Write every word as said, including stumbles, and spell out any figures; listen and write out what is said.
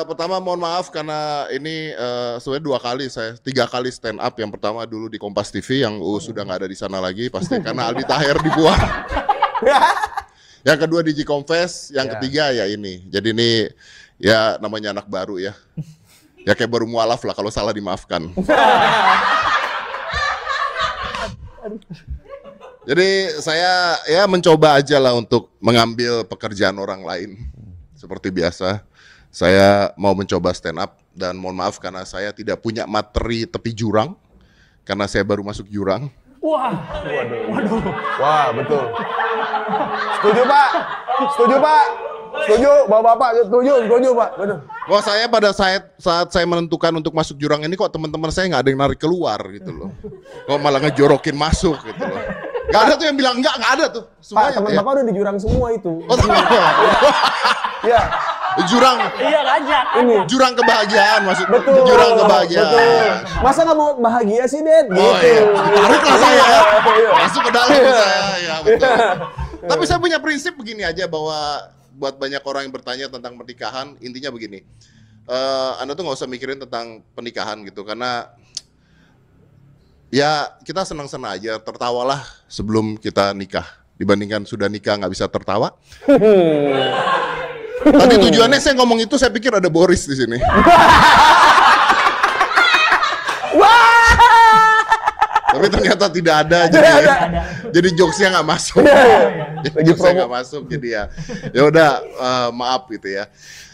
pertama mohon maaf karena ini uh, sebenarnya dua kali saya, tiga kali stand up. Yang pertama dulu di Kompas T V yang uh, sudah nggak ada di sana lagi pasti karena Aldi Taher dibuang. Yang kedua di G Confess, yang yeah. ketiga ya ini. Jadi ini ya namanya anak baru ya. Ya kayak baru mualaf lah kalau salah dimaafkan. Jadi saya ya mencoba aja lah untuk mengambil pekerjaan orang lain. Seperti biasa, saya mau mencoba stand up dan mohon maaf karena saya tidak punya materi tepi jurang. Karena saya baru masuk jurang. Wah, waduh, waduh, wah betul. Setuju Pak, setuju Pak, setuju bapak-bapak, setuju, setuju Pak. Betul. Wah saya pada saat saat saya menentukan untuk masuk jurang ini kok teman-teman saya nggak ada yang narik keluar gitu loh. Kok malah ngejorokin masuk gitu loh. Gak ada tuh yang bilang enggak, nggak ada tuh. Semuanya, Pak, teman ya. Bapak udah di jurang semua itu. Oh, ya. Jurang. Iya ngajak. Ini jurang kebahagiaan maksud. Betul. Jurang kebahagiaan. Betul. Masa nggak mau bahagia sih, Ded? Gitu. Oh iya. Tariklah saya ya. Masuk ke dalam saya. Ya betul. Tapi saya punya prinsip begini aja bahwa buat banyak orang yang bertanya tentang pernikahan, intinya begini. Uh, anda tuh nggak usah mikirin tentang pernikahan gitu karena ya kita senang-senang aja, tertawalah sebelum kita nikah dibandingkan sudah nikah nggak bisa tertawa. Tadi tujuannya saya ngomong itu saya pikir ada Boris di sini. Tapi ternyata tidak ada, jadi ya, jadi jokesnya nggak masuk. Jokesnya nggak masuk, jadi ya, ya udah uh, maaf gitu ya.